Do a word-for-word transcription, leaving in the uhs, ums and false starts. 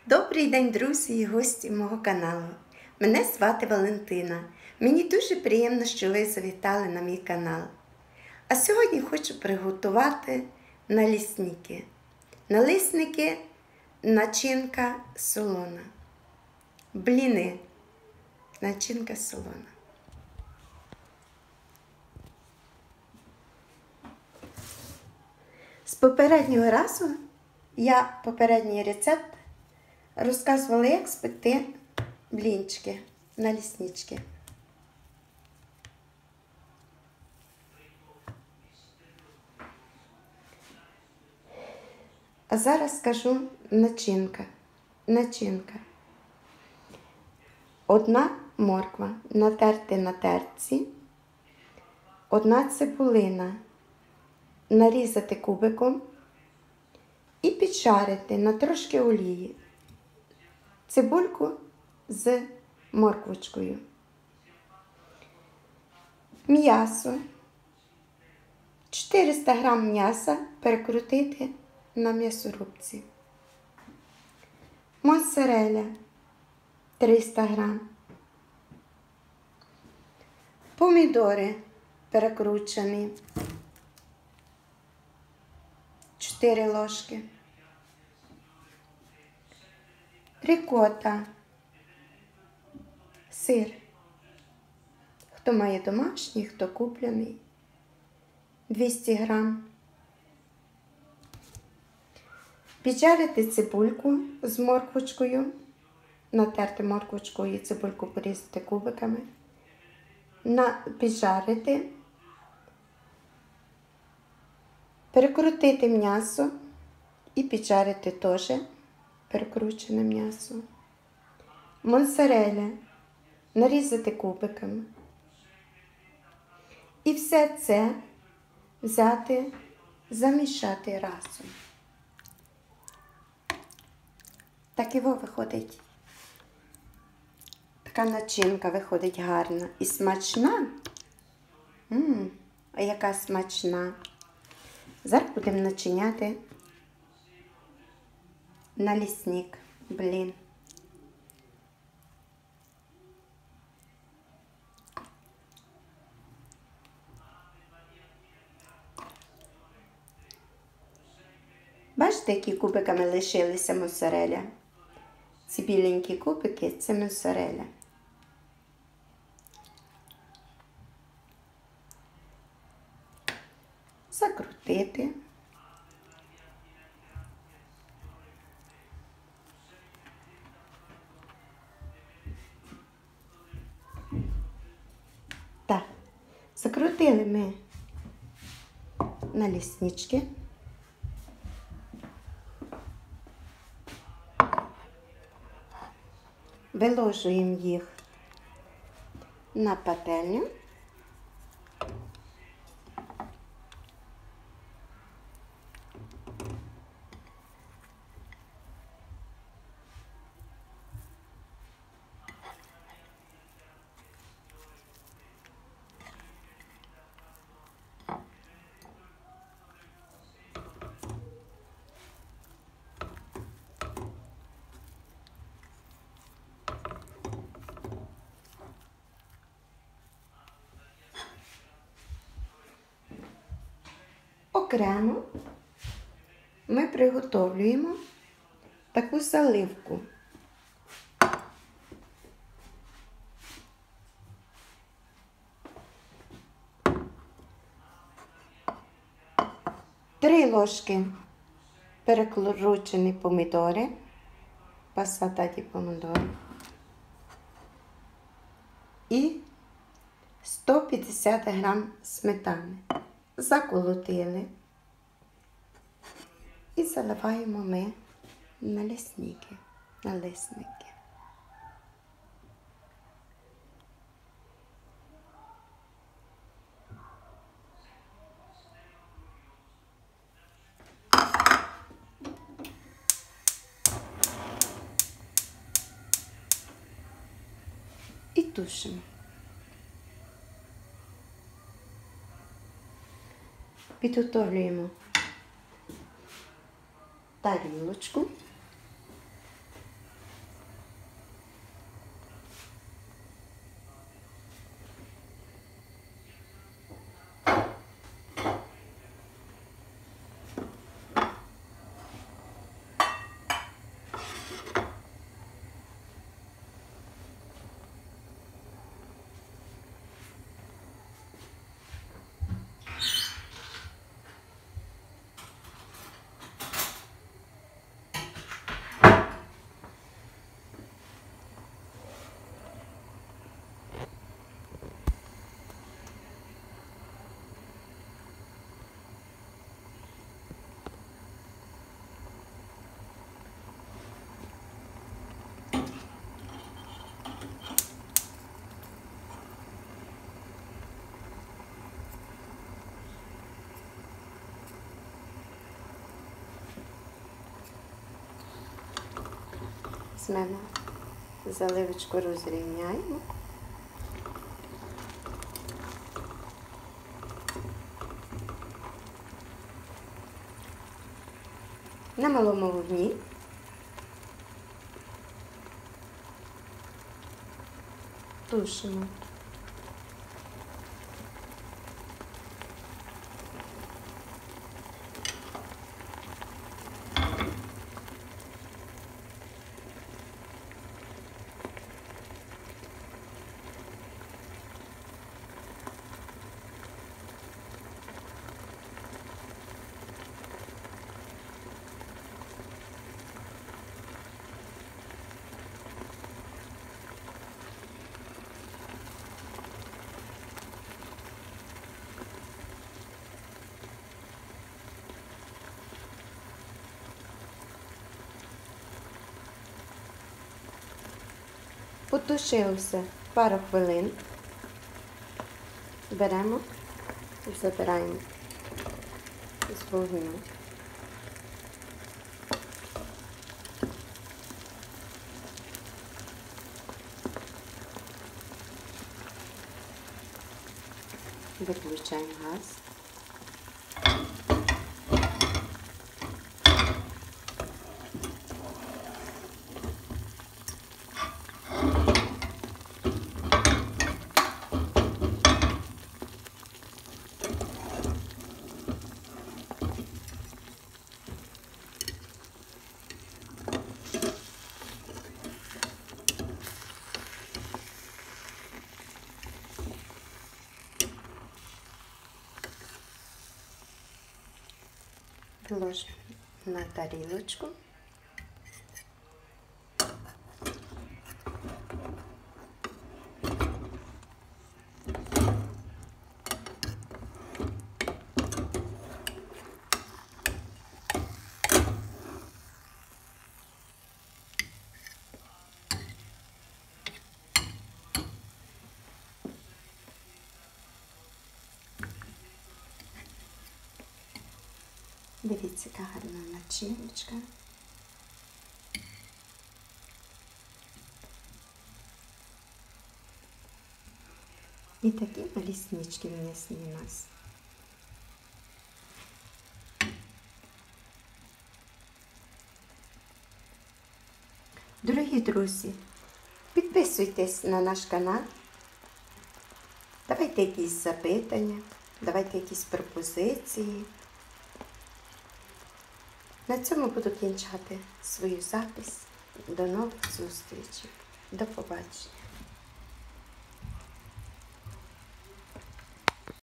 Добрий день, друзі і гості мого каналу. Мене звати Валентина. Мені дуже приємно, що ви завітали на мій канал. А сьогодні хочу приготувати налісники. Налисники – начинка солона. Бліни – начинка солона. З попереднього разу я попередній рецепт розказувала, як спекти блінчики, наліснички. А зараз скажу начинка. Начинка. Одна морква натерти на терці, одна цибулина нарізати кубиком і піджарити на трошки олії цибульку з морквочкою. М'ясо. чотириста грам м'яса перекрутити на м'ясорубці. Моцареля триста грам. Помідори перекручені чотири ложки. Рікота, сир. Хто має домашній, хто куплений. двісті грам. Піджарити цибульку з морквочкою. Натерти морквочку і цибульку порізати кубиками. На, піджарити. Перекрутити м'ясо і піджарити теж перекручене м'ясо. Моцареля нарізати кубиками. І все це взяти, замішати разом. Так і во виходить. Така начинка виходить гарна і смачна. Ммм, а яка смачна. Зараз будемо начиняти налісник, блін. Бачите, які кубиками лишилися моцареля? Ці біленькі кубики – це моцареля. Закрутити. Так, закрутили ми наліснички. Виложуємо їх на пательню. Окремо ми приготовлюємо таку заливку. Три ложки перекручені помідори, пасата ді помідори і сто п'ятдесят грам сметани. Заколотили і заливаємо ми налісники, налисники. І тушимо. Підготовлюємо тарілочку. Візьмемо заливочку, розрівняємо. На малому вогні тушимо. Потушилося пару хвилин. Беремо і забираємо з вогню. Виключаємо газ. Ложимо на тарілочку. Дивіться, яка гарна начиночка. І такі малі снічки м'ясні у нас. Дорогі друзі, підписуйтесь на наш канал, давайте якісь запитання, давайте якісь пропозиції. На цьому буду кінчати свою запис. До нових зустрічей. До побачення.